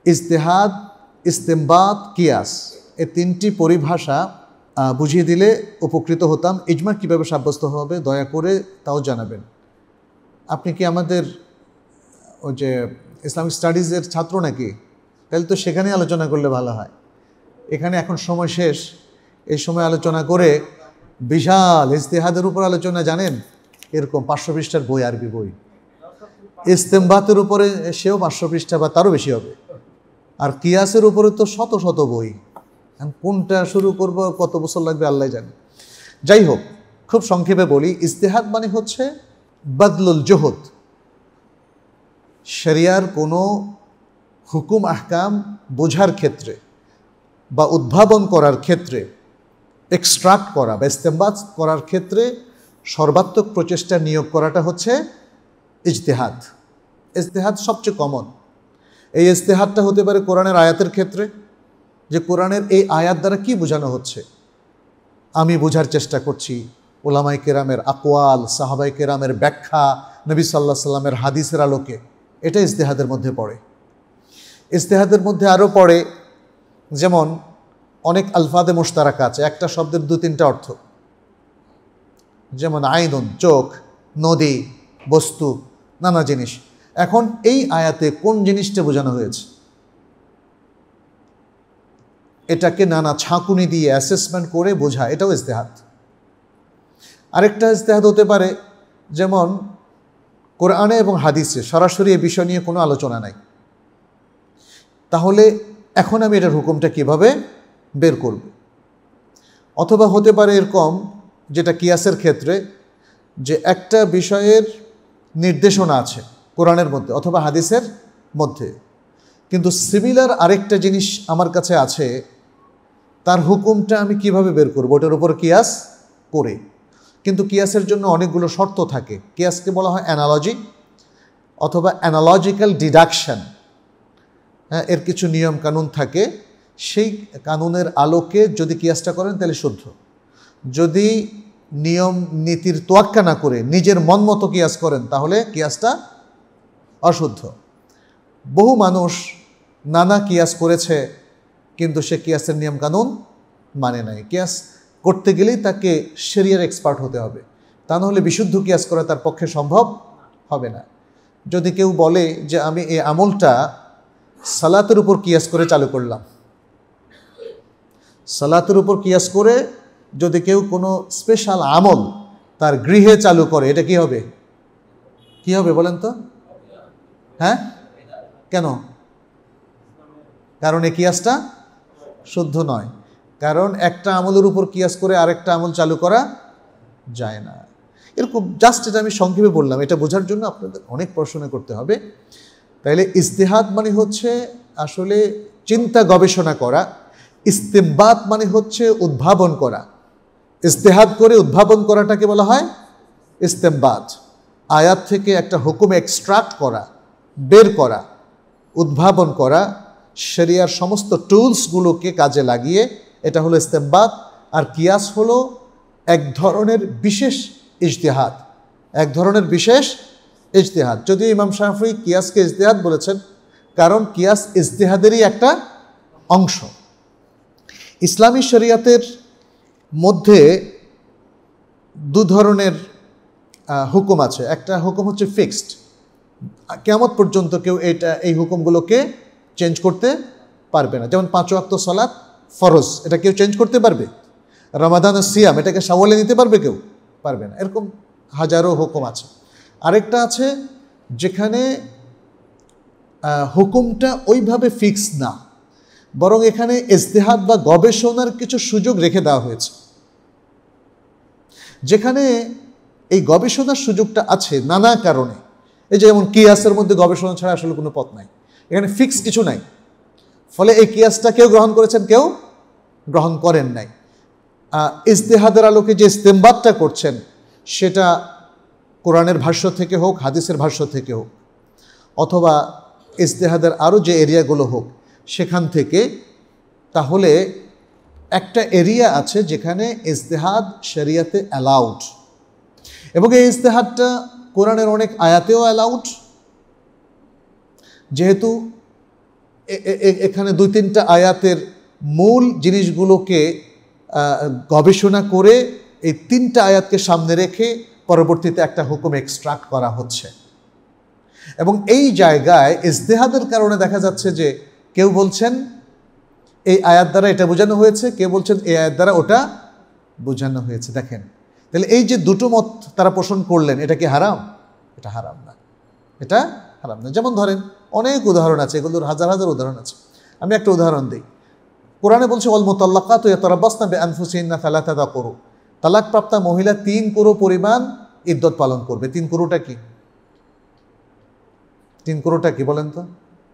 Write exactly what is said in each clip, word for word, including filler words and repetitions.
ইজতিহাদ, ইস্তেমবাত, কিয়াস এই তিনটি পরিভাষা বুঝিয়ে দিলে উপকৃত হতাম। ইজমা কীভাবে সাব্যস্ত হবে দয়া করে তাও জানাবেন। আপনি কি আমাদের ওই যে ইসলামিক স্টাডিজের ছাত্র নাকি? তাহলে তো সেখানে আলোচনা করলে ভালো হয়। এখানে এখন সময় শেষ, এই সময় আলোচনা করে বিশাল ইজতিহাদের উপর আলোচনা, জানেন এরকম পাঁচশো পৃষ্ঠার বই, আরবি বই। ইস্তেমবাতের উপরে সেও পাঁচশো পৃষ্ঠা বা তারও বেশি হবে। আর কিয়াসের উপরে তো শত শত বই। কোনটা শুরু করব, কত বছর লাগবে আল্লাহ জানে। যাই হোক, খুব সংক্ষেপে বলি, ইজতিহাদ মানে হচ্ছে বদলুল জুহুদ। শরিয়ার কোনো হুকুম আহকাম বোঝার ক্ষেত্রে বা উদ্ভাবন করার ক্ষেত্রে, এক্সট্রাক্ট করা বা ইস্তেমবাত করার ক্ষেত্রে সর্বাত্মক প্রচেষ্টা নিয়োগ করাটা হচ্ছে ইজতিহাদ। ইজতিহাদ সবচেয়ে কমন। এই ইজতিহাদটা হতে পারে কোরআনের আয়াতের ক্ষেত্রে, যে কোরআনের এই আয়াত দ্বারা কি বোঝানো হচ্ছে আমি বোঝার চেষ্টা করছি। ওলামায়ে কেরামের আকওয়াল, সাহাবায়ে কেরামের ব্যাখ্যা, নবী সাল্লাল্লাহু আলাইহি সাল্লামের হাদিসের আলোকে, এটা ইজতিহাদের মধ্যে পড়ে। ইজতিহাদের মধ্যে আরও পড়ে যেমন অনেক আলফাদে মুশতারাকা আছে, একটা শব্দের দু তিনটা অর্থ, যেমন আইনুন চোখ, নদী, বস্তু, নানা জিনিস। এখন এই আয়াতে কোন জিনিসটা বোঝানো হয়েছে, এটাকে নানা ছাঁকুনি দিয়ে অ্যাসেসমেন্ট করে বোঝা, এটাও ইজতিহাদ। আরেকটা ইজতিহাদ হতে পারে যেমন কোরআনে এবং হাদিসে সরাসরি এ বিষয় নিয়ে কোনো আলোচনা নাই, তাহলে এখন আমি এটার হুকুমটা কিভাবে বের করব। অথবা হতে পারে এরকম, যেটা কিয়াসের ক্ষেত্রে, যে একটা বিষয়ের নির্দেশনা আছে কোরআনের মধ্যে অথবা হাদিসের মধ্যে, কিন্তু সিমিলার আরেকটা জিনিস আমার কাছে আছে, তার হুকুমটা আমি কিভাবে বের করব, ওটার উপর কিয়াস করে। কিন্তু কিয়াসের জন্য অনেকগুলো শর্ত থাকে। কিয়াসকে বলা হয় অ্যানালজি অথবা অ্যানালজিক্যাল ডিডাকশন। হ্যাঁ, এর কিছু নিয়ম কানুন থাকে, সেই কানুনের আলোকে যদি কিয়াসটা করেন তাহলে শুদ্ধ। যদি নিয়ম নীতির তোয়াক্কা না করে নিজের মন মতো কিয়াস করেন তাহলে কিয়াসটা অশুদ্ধ। বহু মানুষ নানা কিয়াস করেছে, কিন্তু সে কিয়াসের নিয়ম কানুন মানে নাই। কিয়াস করতে গেলেই তাকে শরিয়ার এক্সপার্ট হতে হবে, তা নাহলে বিশুদ্ধ কিয়াস করা তার পক্ষে সম্ভব হবে না। যদি কেউ বলে যে আমি এই আমলটা সালাতের উপর কিয়াস করে চালু করলাম, সালাতের উপর কিয়াস করে যদি কেউ কোনো স্পেশাল আমল তার গৃহে চালু করে, এটা কি হবে? কি হবে বলেন তো? হ্যাঁ, কেন? কারণ এই কিয়াসটা শুদ্ধ নয়। কারণ একটা আমলের উপর কিয়াস করে আরেকটা আমল চালু করা যায় না। এরকম জাস্ট এটা আমি সংক্ষেপে বললাম, এটা বোঝার জন্য আপনাদের অনেক পড়াশোনা করতে হবে। তাইলে ইজতিহাদ মানে হচ্ছে আসলে চিন্তা গবেষণা করা, ইস্তেমবাত মানে হচ্ছে উদ্ভাবন করা। ইজতিহাদ করে উদ্ভাবন করাটাকে বলা হয় ইস্তেমবাত। আয়াত থেকে একটা হুকুম এক্সট্রাক্ট করা, বের করা, উদ্ভাবন করা, শরিয়ার সমস্ত টুলসগুলোকে কাজে লাগিয়ে, এটা হলো ইস্তেমবাত। আর কিয়াস হলো এক ধরনের বিশেষ ইজতিহাদ, এক ধরনের বিশেষ ইজতিহাদ। যদিও ইমাম শাফি কিয়াসকে ইজতিহাদ বলেছেন, কারণ কিয়াস ইজতিহাদেরই একটা অংশ। ইসলামী শরিয়াতের মধ্যে দু ধরনের হুকুম আছে। একটা হুকুম হচ্ছে ফিক্সড, কিয়ামত পর্যন্ত কেউ এটা এই হুকুমগুলোকে চেঞ্জ করতে পারবে না। যেমন পাঁচ ওয়াক্ত সালাত ফরজ, এটা কেউ চেঞ্জ করতে পারবে? রমাদান সিয়াম, এটাকে শাওয়ালে নিতে পারবে কেউ? পারবে না। এরকম হাজারো হুকুম আছে। আরেকটা আছে যেখানে হুকুমটা ওইভাবে ফিক্স না, বরং এখানে ইজতিহাদ বা গবেষণার কিছু সুযোগ রেখে দেওয়া হয়েছে। যেখানে এই গবেষণার সুযোগটা আছে নানা কারণে, এই যে যেমন কিয়াসের মধ্যে গবেষণা ছাড়া আসলে কোনো পথ নাই, এখানে ফিক্স কিছু নাই। ফলে এই কিয়াসটা কেউ গ্রহণ করেছেন, কেউ গ্রহণ করেন নাই। ইজতিহাদের আলোকে যে ইস্তেমবাতটা করছেন, সেটা কোরআনের ভাষ্য থেকে হোক, হাদিসের ভাষ্য থেকে হোক, অথবা ইজতিহাদের আরও যে এরিয়াগুলো হোক সেখান থেকে, তাহলে একটা এরিয়া আছে যেখানে ইজতিহাদ শরিয়াতে অ্যালাউড, এবং এই ইজতিহাদটা কোরআনের অনেক আয়াতেও অ্যালাউড। যেহেতু এখানে দুই তিনটা আয়াতের মূল জিনিসগুলোকে গবেষণা করে এই তিনটা আয়াতকে সামনে রেখে পরবর্তীতে একটা হুকুম এক্সট্রাক্ট করা হচ্ছে। এবং এই জায়গায় ইজতিহাদের কারণে দেখা যাচ্ছে যে কেউ বলছেন এই আয়াত দ্বারা এটা বোঝানো হয়েছে, কেউ বলছেন এই আয়াত দ্বারা ওটা বোঝানো হয়েছে। দেখেন তাহলে এই যে দুটো মত তারা পোষণ করলেন, এটা কি হারাম? এটা হারাম না, এটা হারাম না। যেমন ধরেন অনেক উদাহরণ আছে, এগুলোর হাজার হাজার উদাহরণ আছে। আমি একটা উদাহরণ দিই। কোরআনে বলছে ওয়াল মুতাল্লাকাতু ইয়াতারাব্বাসনা বিআনফুসিহিন্না সালাসাতা কুরু, তালাকপ্রাপ্তা মহিলা তিন কুরু পরিমাণ ইদ্যত পালন করবে। তিন কুরুটা কি? তিন কুরুটা কি বলেন তো?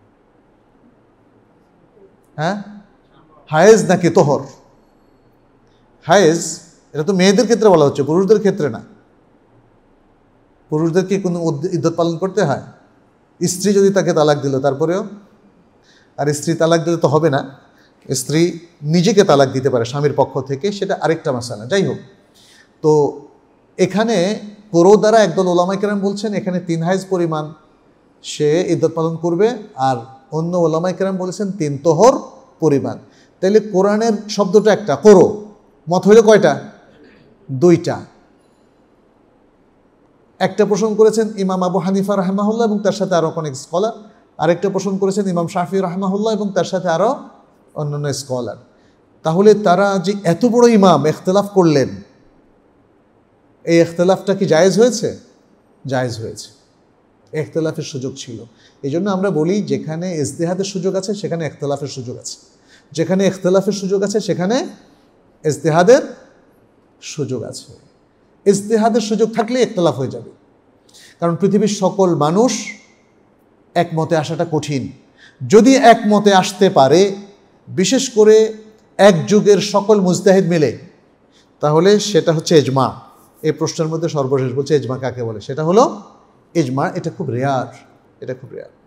হ্যাঁ, হায়েজ নাকি তোহর? হায়েজ এটা তো মেয়েদের ক্ষেত্রে বলা হচ্ছে, পুরুষদের ক্ষেত্রে না। পুরুষদের কি কোনো ইদ্যত পালন করতে হয়? স্ত্রী যদি তাকে তালাক দিল তারপরেও, আর স্ত্রী তালাক দিলে তো হবে না, স্ত্রী নিজেকে তালাক দিতে পারে স্বামীর পক্ষ থেকে, সেটা আরেকটা মাসালা। যাই হোক, তো এখানে কোরো দ্বারা একদল ওলামায়ে কেরাম বলছেন এখানে তিন হাইজ পরিমাণ সে ইদ্যত পালন করবে, আর অন্য ওলামায়ে কেরাম বলেছেন তিন তোহর পরিমাণ। তাইলে কোরআনের শব্দটা একটা, কোরো মত হইল কয়টা? দুইটা। একটা পোষণ করেছেন ইমাম আবু হানিফা রাহমাহুল্লাহ এবং তার সাথে আরও অনেক স্কলার, আরেকটা পোষণ করেছেন ইমাম শাফি রাহমাহুল্লাহ এবং তার সাথে আরও অন্যান্য স্কলার। তাহলে তারা যে এত বড় ইমাম ইখতিলাফ করলেন, এই ইখতিলাফটা কি জায়েজ হয়েছে? জায়েজ হয়েছে, ইখতিলাফের সুযোগ ছিল। এই জন্য আমরা বলি যেখানে ইজতিহাদের সুযোগ আছে সেখানে ইখতিলাফের সুযোগ আছে, যেখানে ইখতিলাফের সুযোগ আছে সেখানে ইজতিহাদের সুযোগ আছে। ইজতিহাদের সুযোগ থাকলে ইখতিলাফ হয়ে যাবে, কারণ পৃথিবীর সকল মানুষ একমতে আসাটা কঠিন। যদি একমতে আসতে পারে, বিশেষ করে এক যুগের সকল মুজতাহিদ মিলে, তাহলে সেটা হচ্ছে ইজমা। এই প্রশ্নের মধ্যে সর্বশেষ বলছে ইজমা কাকে বলে, সেটা হলো ইজমা। এটা খুব রেয়ার, এটা খুব রেয়ার।